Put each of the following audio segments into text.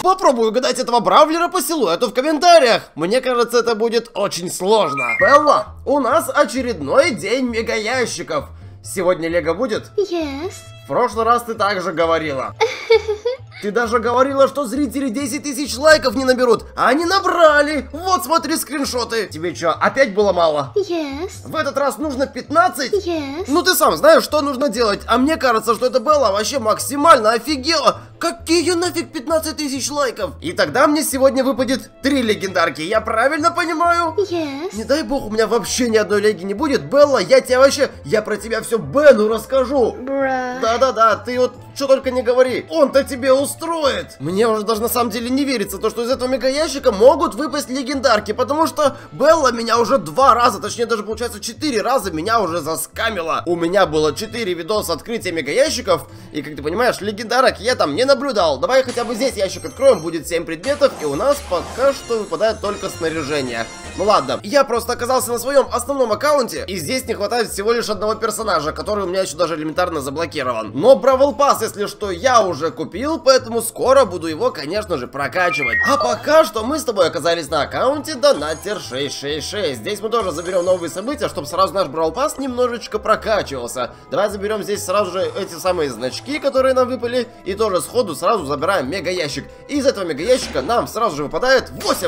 Попробуй угадать этого бравлера по силуэту в комментариях. Мне кажется, это будет очень сложно. Белла, у нас очередной день мегаящиков. Сегодня Лего будет? Yes. В прошлый раз ты также говорила. Ты даже говорила, что зрители 10 тысяч лайков не наберут, а они набрали. Вот, смотри скриншоты. Тебе что, опять было мало? Yes. В этот раз нужно 15? Yes. Ну ты сам знаешь, что нужно делать. А мне кажется, что это Белла вообще максимально офигела. Какие нафиг 15 тысяч лайков? И тогда мне сегодня выпадет 3 легендарки. Я правильно понимаю? Yes. Не дай бог, у меня вообще ни одной леги не будет. Белла, я про тебя все Бену расскажу. Bruh. Да-да-да, ты вот что только не говори. Он-то тебе устроит. Мне уже даже на самом деле не верится, то, что из этого мегаящика могут выпасть легендарки. Потому что Белла меня уже 2 раза, точнее даже получается 4 раза меня уже заскамила. У меня было 4 видоса открытия мегаящиков. И как ты понимаешь, легендарок я там не наблюдал. Давай хотя бы здесь ящик откроем, будет 7 предметов. И у нас пока что выпадает только снаряжение. Ну ладно, я просто оказался на своем основном аккаунте. И здесь не хватает всего лишь одного персонажа, который у меня еще даже элементарно заблокирован. Но Бравл Пасс, если что, я уже купил, поэтому скоро буду его, конечно же, прокачивать. А пока что мы с тобой оказались на аккаунте Донатер 666. Здесь мы тоже заберем новые события, чтобы сразу наш Бравл Пасс немножечко прокачивался. Давай заберем здесь сразу же эти самые значки, которые нам выпали, и тоже сходу сразу забираем мега ящик. И из этого мега ящика нам сразу же выпадает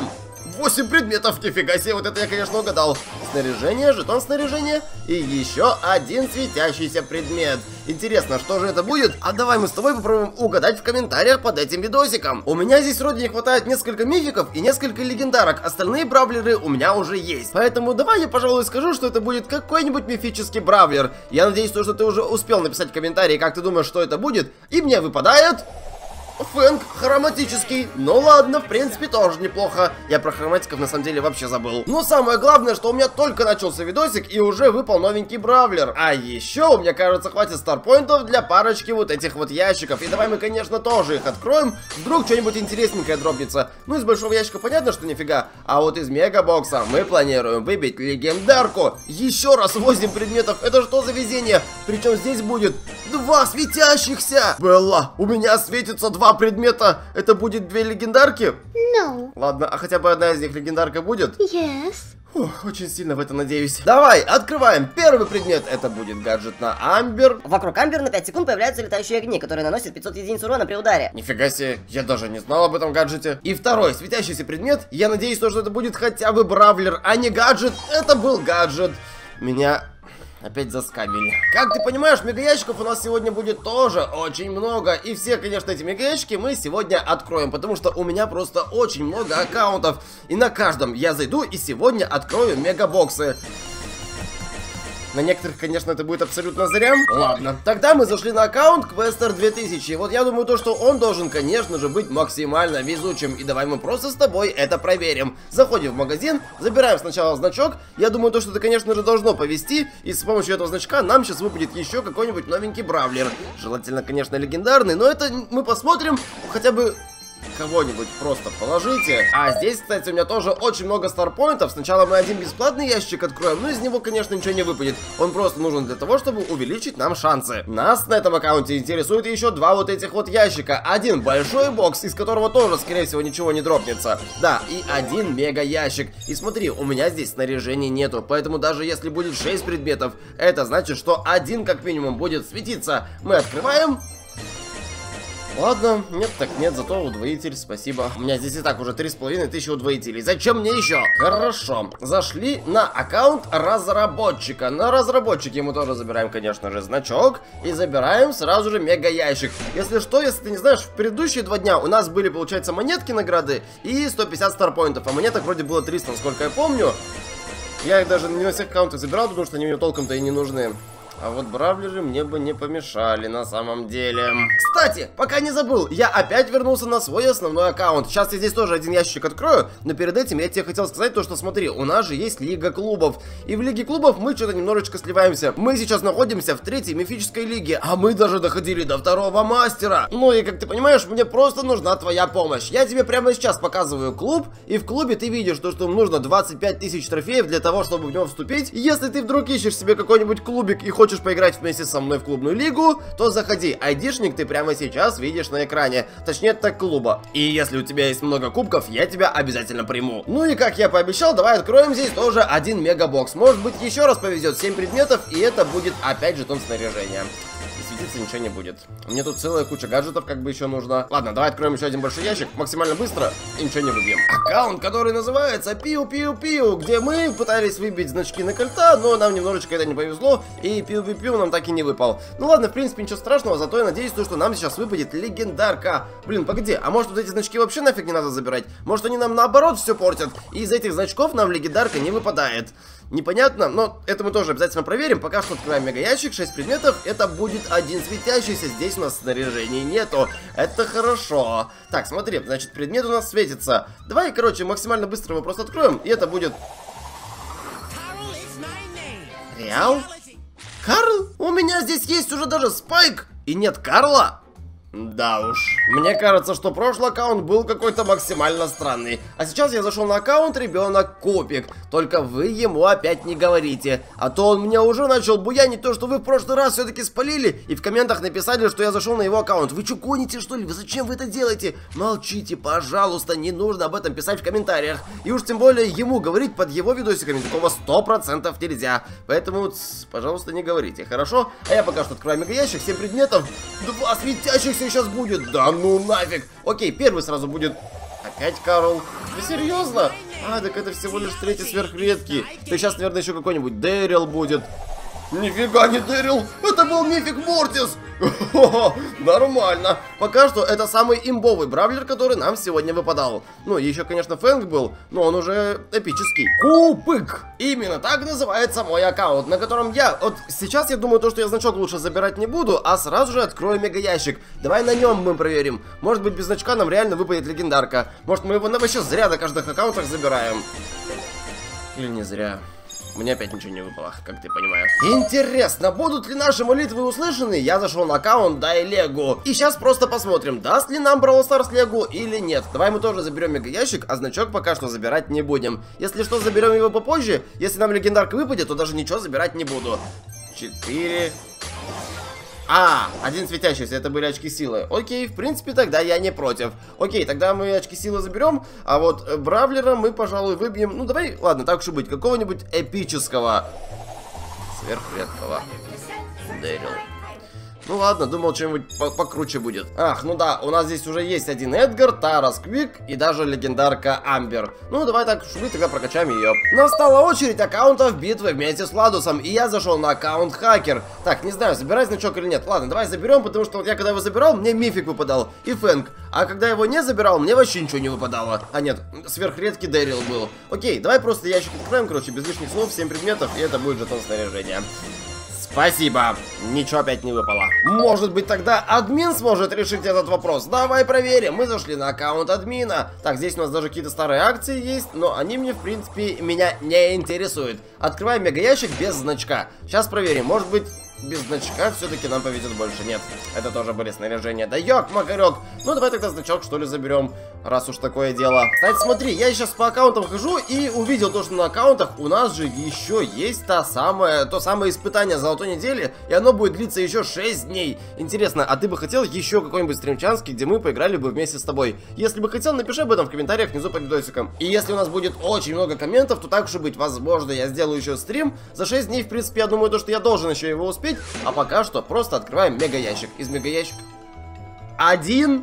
8 предметов, нифига себе, вот это я, конечно, угадал. Снаряжение, жетон снаряжения и еще один светящийся предмет. Интересно, что же это будет? А давай мы с тобой попробуем угадать в комментариях под этим видосиком. У меня здесь вроде не хватает несколько мификов и несколько легендарок, остальные бравлеры у меня уже есть. Поэтому давай я, пожалуй, скажу, что это будет какой-нибудь мифический бравлер. Я надеюсь, что ты уже успел написать в комментарии, как ты думаешь, что это будет. И мне выпадает... Фэнк хроматический. Ну ладно, в принципе, тоже неплохо. Я про хроматиков на самом деле вообще забыл. Но самое главное, что у меня только начался видосик и уже выпал новенький бравлер. А еще у меня, кажется, хватит старпоинтов для парочки вот этих вот ящиков. И давай мы, конечно, тоже их откроем. Вдруг что-нибудь интересненькое дропнется. Ну, из большого ящика понятно, что нифига. А вот из мегабокса мы планируем выбить легендарку. Еще раз 8 предметов. Это что за везение? Причем здесь будет 2 светящихся. Белла, у меня светится 2 предмета. Это будет 2 легендарки? No. Ладно, а хотя бы одна из них легендарка будет? Yes. Фух, очень сильно в это надеюсь. Давай, открываем. Первый предмет, это будет гаджет на Амбер. Вокруг Амбер на 5 секунд появляются летающие огни, которые наносят 500 единиц урона при ударе. Нифига себе, я даже не знал об этом гаджете. И второй, светящийся предмет. Я надеюсь, что это будет хотя бы бравлер, а не гаджет. Это был гаджет. Меня... опять заскамили. Как ты понимаешь, мегаящиков у нас сегодня будет тоже очень много. И все, конечно, эти мегаящики мы сегодня откроем. Потому что у меня просто очень много аккаунтов. И на каждом я зайду и сегодня открою мегабоксы. На некоторых, конечно, это будет абсолютно зря. Ладно, тогда мы зашли на аккаунт Quester 2000. Вот я думаю, то, что он должен, конечно же, быть максимально везучим. И давай мы просто с тобой это проверим. Заходим в магазин, забираем сначала значок. Я думаю, то, что это, конечно же, должно повезти. И с помощью этого значка нам сейчас выпадет еще какой-нибудь новенький бравлер. Желательно, конечно, легендарный, но это мы посмотрим хотя бы... кого-нибудь просто положите. А здесь, кстати, у меня тоже очень много старпоинтов. Сначала мы один бесплатный ящик откроем, но из него, конечно, ничего не выпадет. Он просто нужен для того, чтобы увеличить нам шансы. Нас на этом аккаунте интересует еще 2 вот этих вот ящика. Один большой бокс, из которого тоже, скорее всего, ничего не дропнется. Да, и один мега ящик. И смотри, у меня здесь снаряжения нету, поэтому даже если будет 6 предметов, это значит, что один как минимум будет светиться. Мы открываем... Ладно, нет так нет, зато удвоитель, спасибо. У меня здесь и так уже 3500 удвоителей. Зачем мне еще? Хорошо. Зашли на аккаунт разработчика. На разработчике мы тоже забираем, конечно же, значок. И забираем сразу же мега ящик. Если что, если ты не знаешь, в предыдущие 2 дня у нас были, получается, монетки награды и 150 старпоинтов. А монеток вроде было 300, насколько я помню. Я их даже не на всех аккаунтах забирал, потому что они мне толком-то и не нужны. А вот бравлеры мне бы не помешали на самом деле. Кстати, пока не забыл, я опять вернулся на свой основной аккаунт. Сейчас я здесь тоже один ящик открою, но перед этим я тебе хотел сказать то, что смотри, у нас же есть Лига клубов. И в Лиге клубов мы что-то немножечко сливаемся. Мы сейчас находимся в 3-й мифической лиге, а мы даже доходили до 2-го мастера. Ну и как ты понимаешь, мне просто нужна твоя помощь. Я тебе прямо сейчас показываю клуб, и в клубе ты видишь то, что нужно 25 000 трофеев для того, чтобы в него вступить. Если ты вдруг ищешь себе какой-нибудь клубик и хочешь хочешь поиграть вместе со мной в клубную лигу, то заходи. Айдишник ты прямо сейчас видишь на экране. Точнее, это клуба. И если у тебя есть много кубков, я тебя обязательно приму. Ну и как я пообещал, давай откроем здесь тоже один мегабокс. Может быть, еще раз повезет 7 предметов, и это будет опять жетон снаряжения. Светиться ничего не будет. Мне тут целая куча гаджетов как бы еще нужно. Ладно, давай откроем еще один большой ящик максимально быстро и ничего не выбьем. Аккаунт, который называется Пиу-Пиу-Пиу, где мы пытались выбить значки на кольта, но нам немножечко это не повезло, и Пиу-Пиу-Пиу нам так и не выпал. Ну ладно, в принципе, ничего страшного, зато я надеюсь, что нам сейчас выпадет легендарка. Блин, погоди, а может вот эти значки вообще нафиг не надо забирать? Может они нам наоборот все портят, и из этих значков нам легендарка не выпадает? Непонятно, но это мы тоже обязательно проверим. Пока что открываем мега ящик, 6 предметов. Это будет один светящийся. Здесь у нас снаряжения нету. Это хорошо. Так, смотри, значит, предмет у нас светится. Давай, короче, максимально быстро его просто откроем. И это будет... Реал? Карл? У меня здесь есть уже даже Спайк. И нет Карла? Да уж. Мне кажется, что прошлый аккаунт был какой-то максимально странный. А сейчас я зашел на аккаунт ребенок Копик. Только вы ему опять не говорите. А то он мне уже начал буянить то, что вы в прошлый раз все-таки спалили. И в комментах написали, что я зашел на его аккаунт. Вы что, гоните что ли? Вы зачем вы это делаете? Молчите, пожалуйста. Не нужно об этом писать в комментариях. И уж тем более ему говорить под его видосиками такого 100% нельзя. Поэтому, пожалуйста, не говорите, хорошо? А я пока что открываю мега ящик, 7 предметов. 2 светящихся сейчас будет. Да ну нафиг. Окей, первый сразу будет. Опять Карл. Вы серьезно? А, так это всего лишь 3-й сверхредкий. Да сейчас, наверное, еще какой-нибудь Дэрил будет. Нифига не Дэрил. Это был Мифик Мортис. Нормально. Пока что это самый имбовый бравлер, который нам сегодня выпадал. Ну, еще, конечно, Фэнк был, но он уже эпический. Купык. Именно так называется мой аккаунт, на котором я... Вот сейчас я думаю, что я значок лучше забирать не буду, а сразу же открою мега ящик. Давай на нем мы проверим. Может быть, без значка нам реально выпадет легендарка. Может, мы его вообще зря на каждых аккаунтах забираем. Или не зря. Мне опять ничего не выпало, как ты понимаешь. Интересно, будут ли наши молитвы услышаны? Я зашел на аккаунт Дай Легу. И сейчас просто посмотрим, даст ли нам Brawl Stars Легу или нет. Давай мы тоже заберем мега ящик, а значок пока что забирать не будем. Если что, заберем его попозже. Если нам легендарка выпадет, то даже ничего забирать не буду. 4... А, один светящийся, это были очки силы. Окей, в принципе, тогда я не против. Окей, тогда мы очки силы заберем, а вот бравлера мы, пожалуй, выбьем. Ну, давай, ладно, так уж и быть, какого-нибудь эпического. Сверхредкого. Дэрил. Ну ладно, думал, что-нибудь покруче будет. Ах, ну да, у нас здесь уже есть один Эдгар, Тарас Квик и даже легендарка Амбер. Ну, давай так, чтобы тогда прокачаем ее. Настала очередь аккаунтов битвы вместе с Владусом, и я зашел на аккаунт Хакер. Так, не знаю, забирать значок или нет. Ладно, давай заберем, потому что вот я когда его забирал, мне Мифик выпадал и Фэнк. А когда его не забирал, мне вообще ничего не выпадало. А нет, сверхредкий Дэрил был. Окей, давай просто ящик откроем, короче, без лишних слов, 7 предметов, и это будет жетон снаряжения. Спасибо. Ничего опять не выпало. Может быть, тогда админ сможет решить этот вопрос. Давай проверим. Мы зашли на аккаунт админа. Так, здесь у нас даже какие-то старые акции есть, но они мне, в принципе, меня не интересуют. Открываем мега ящик без значка. Сейчас проверим. Может быть, без значка все-таки нам повезет больше. Нет, это тоже были снаряжения. Да ёк-макарёк. Ну, давай тогда значок, что ли, заберем, раз уж такое дело. Кстати, смотри, я сейчас по аккаунтам хожу и увидел то, что на аккаунтах у нас же еще есть то самое испытание золотой недели, и оно будет длиться еще 6 дней. Интересно, а ты бы хотел еще какой-нибудь стримчанский, где мы поиграли бы вместе с тобой? Если бы хотел, напиши об этом в комментариях внизу под видосиком. И если у нас будет очень много комментов, то так уж и быть, возможно, я сделаю еще стрим. За 6 дней, в принципе, я думаю, что я должен еще его успеть. А пока что просто открываем мега ящик. Из мега ящика один.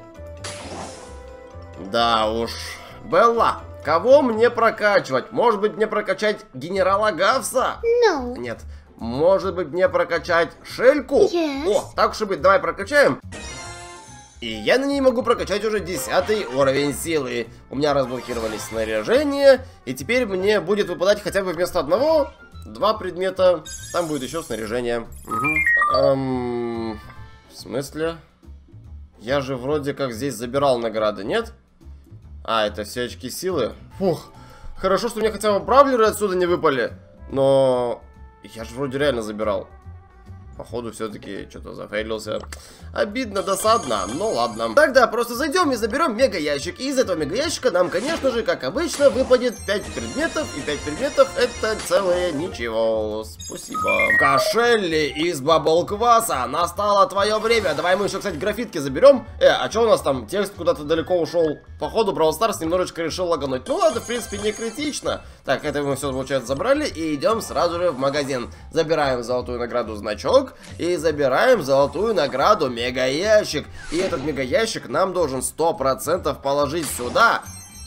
Да уж. Белла, кого мне прокачивать? Может быть, мне прокачать генерала Гавса? No. Нет. Может быть, мне прокачать Шельку? Yes. О, так уж и быть, давай прокачаем. И я на ней могу прокачать уже 10 уровень силы. У меня разблокировались снаряжения. И теперь мне будет выпадать хотя бы вместо одного 2 предмета. Там будет еще снаряжение. Угу. В смысле? Я же вроде как здесь забирал награды, нет? А, это все очки силы. Фух. Хорошо, что мне хотя бы бравлеры отсюда не выпали. Но я же вроде реально забирал. походу все-таки что-то зафейлился. Обидно, досадно, ну ладно. Тогда просто зайдем и заберем мега ящик. И из этого мега ящика нам, конечно же, как обычно, выпадет 5 предметов. И 5 предметов это целое ничего. Спасибо. Кошелли из бабл-кваса. Настало твое время. Давай мы еще, кстати, графитки заберем. А что у нас там? Текст куда-то далеко ушел. Походу, Brawl Stars немножечко решил лагануть. Ну ладно, в принципе, не критично. Так, это мы все, получается, забрали. И идем сразу же в магазин. Забираем золотую награду значок. И забираем золотую награду мега ящик. И этот мега ящик нам должен 100% положить сюда.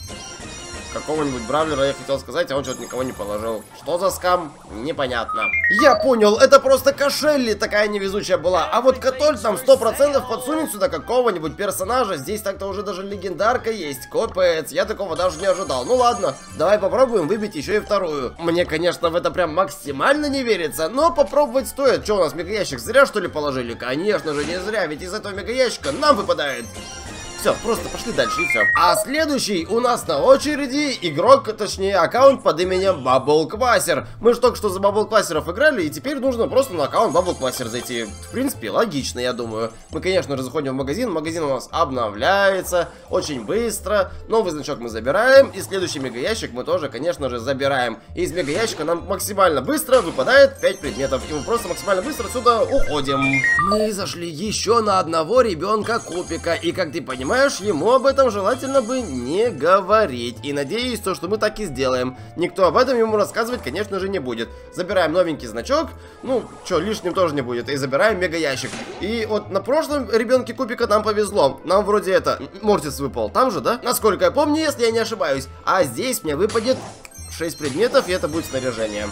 Какого-нибудь бравлера я хотел сказать, а он что-то никого не положил. Что за скам? Непонятно. Я понял, это просто кошелли такая невезучая была. А вот Котоль там 100% подсунет сюда какого-нибудь персонажа. Здесь так-то уже даже легендарка есть. Капец, я такого даже не ожидал. Ну ладно, давай попробуем выбить еще и вторую. Мне, конечно, в это прям максимально не верится, но попробовать стоит. Что у нас, мега ящик зря что ли положили? Конечно же не зря, ведь из этого мега ящика нам выпадает... Все, просто пошли дальше и все. А следующий у нас на очереди игрок, точнее аккаунт под именем Бабл-Квасер. Мы же только что за Бабл-Квасеров играли, и теперь нужно просто на аккаунт Бабл-Квасер зайти. В принципе, логично, я думаю. Мы, конечно же, заходим в магазин. Магазин у нас обновляется очень быстро. Новый значок мы забираем. И следующий мега-ящик мы тоже, конечно же, забираем. И из мега-ящика нам максимально быстро выпадает 5 предметов. И мы просто максимально быстро отсюда уходим. Мы зашли еще на одного ребенка Купика. И как ты понимаешь, ему об этом желательно бы не говорить. И надеюсь, то, что мы так и сделаем. Никто об этом ему рассказывать, конечно же, не будет. Забираем новенький значок. Ну, что, лишним тоже не будет. И забираем мега ящик. И вот на прошлом ребенке Купика нам повезло. Нам вроде это, Мортис выпал. Там же, да? Насколько я помню, если я не ошибаюсь. А здесь мне выпадет 6 предметов, и это будет снаряжение.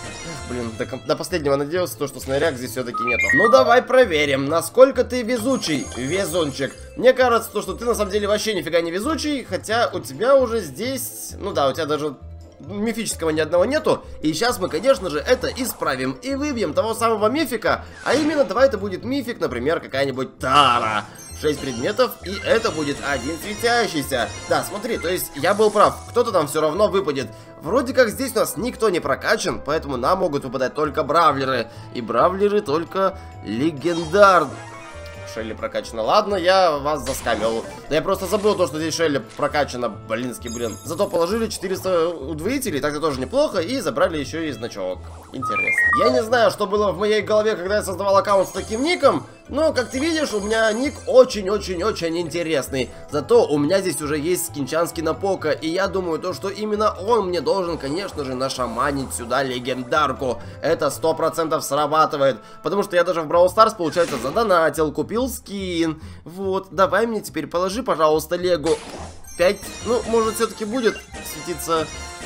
Блин, до последнего надеялся, то, что снаряг здесь все-таки нету. Ну давай проверим, насколько ты везучий, везунчик. Мне кажется, то, что ты на самом деле вообще нифига не везучий, хотя у тебя уже здесь, ну да, у тебя даже мифического ни одного нету. И сейчас мы, конечно же, это исправим и выбьем того самого мифика. А именно, давай это будет мифик, например, какая-нибудь Тара. 6 предметов, и это будет один светящийся. Да, смотри, то есть я был прав, кто-то там все равно выпадет. Вроде как здесь у нас никто не прокачан, поэтому нам могут выпадать только бравлеры. И бравлеры только легендарные. Шелли прокачана. Ладно, я вас заскамил. Да я просто забыл то, что здесь Шелли прокачана. Блинский блин. Зато положили 400 удвоителей, так-то тоже неплохо. И забрали еще и значок. Интересно. Я не знаю, что было в моей голове, когда я создавал аккаунт с таким ником. Но, как ты видишь, у меня ник очень-очень-очень интересный. Зато у меня здесь уже есть скинчанский Напока. И я думаю, то, что именно он мне должен, конечно же, нашаманить сюда легендарку. Это 100% срабатывает. Потому что я даже в Brawl Stars, получается, задонатил, купил скин. Вот, давай мне теперь положи, пожалуйста, Легу 5. Ну, может, все-таки будет светиться.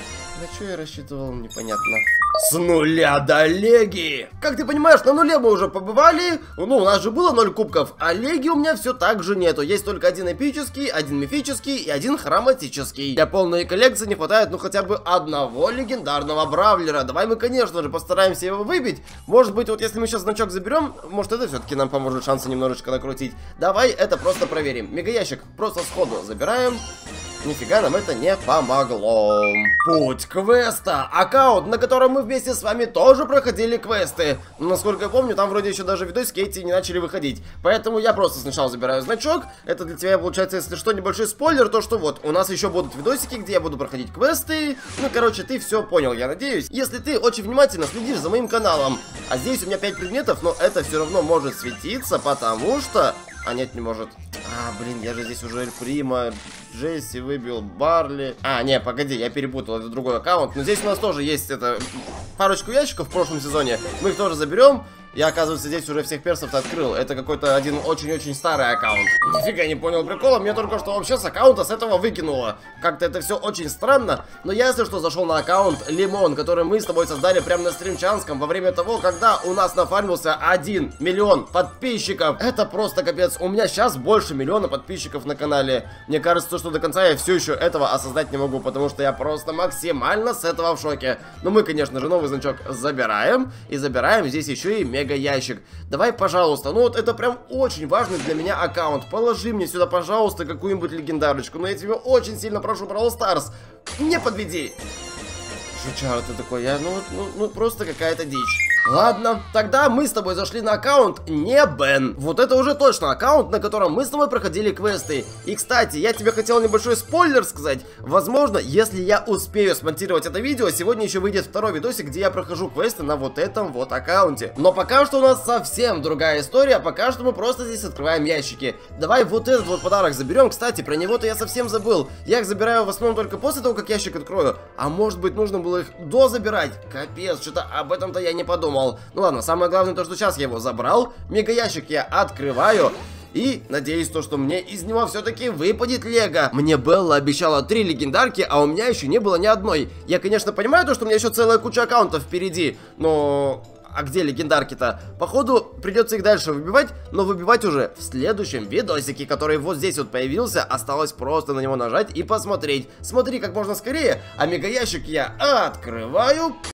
На что я рассчитывал, непонятно. С нуля до Леги. Как ты понимаешь, на нуле мы уже побывали. Ну, у нас же было 0 кубков. А Леги у меня все так же нету. Есть только один эпический, один мифический и один хроматический. Для полной коллекции не хватает, ну, хотя бы одного легендарного бравлера. Давай мы, конечно же, постараемся его выбить. Может быть, вот если мы сейчас значок заберем, может, это все-таки нам поможет шансы немножечко накрутить. Давай это просто проверим. Мега-ящик просто сходу забираем. Нифига нам это не помогло. Путь квеста. Аккаунт, на котором мы вместе с вами тоже проходили квесты. Но, насколько я помню, там вроде еще даже видосики эти не начали выходить. Поэтому я просто сначала забираю значок. Это для тебя получается, если что, небольшой спойлер. То, что вот, у нас еще будут видосики, где я буду проходить квесты. Ну, короче, ты все понял, я надеюсь. Если ты очень внимательно следишь за моим каналом. А здесь у меня 5 предметов, но это все равно может светиться, потому что... А, нет, не может. А, блин, я же здесь уже Эль Прима, Джесси выбил, Барли. А, не, погоди, я перепутал, это другой аккаунт. Но здесь у нас тоже есть это парочку ящиков в прошлом сезоне. Мы их тоже заберем. Я, оказывается, здесь уже всех персов открыл. Это какой-то один очень-очень старый аккаунт. Нифига не понял прикола. Мне только что вообще с аккаунта с этого выкинуло. Как-то это все очень странно. Но я, если что, зашел на аккаунт Лимон, который мы с тобой создали прямо на стримчанском во время того, когда у нас нафармился 1 миллион подписчиков. Это просто капец. У меня сейчас больше 1 миллиона подписчиков на канале. Мне кажется, что до конца я все еще этого осознать не могу, потому что я просто максимально с этого в шоке. Но мы, конечно же, новый значок забираем. И забираем здесь еще и мега-ящик. Давай, пожалуйста, ну вот это прям очень важный для меня аккаунт. Положи мне сюда, пожалуйста, какую-нибудь легендарочку. Но я тебя очень сильно прошу, Brawl Stars, не подведи. Жучара ты такой, ну просто какая-то дичь. Ладно, тогда мы с тобой зашли на аккаунт не Бен. Вот это уже точно аккаунт, на котором мы с тобой проходили квесты. И, кстати, я тебе хотел небольшой спойлер сказать. Возможно, если я успею смонтировать это видео, сегодня еще выйдет второй видосик, где я прохожу квесты на вот этом вот аккаунте. Но пока что у нас совсем другая история, пока что мы просто здесь открываем ящики. Давай вот этот вот подарок заберем. Кстати, про него-то я совсем забыл. Я их забираю в основном только после того, как ящик открою. А может быть, нужно было их дозабирать? Капец, что-то об этом-то я не подумал. Ну ладно, самое главное то, что сейчас я его забрал. Мега ящик я открываю. И надеюсь, что мне из него все-таки выпадет лего. Мне Белла обещала 3 легендарки, а у меня еще не было ни одной. Я, конечно, понимаю то, что у меня еще целая куча аккаунтов впереди, но... А где легендарки-то? Походу, придется их дальше выбивать, но выбивать уже в следующем видосике, который вот здесь вот появился. Осталось просто на него нажать и посмотреть. Смотри как можно скорее, а мега ящик я открываю.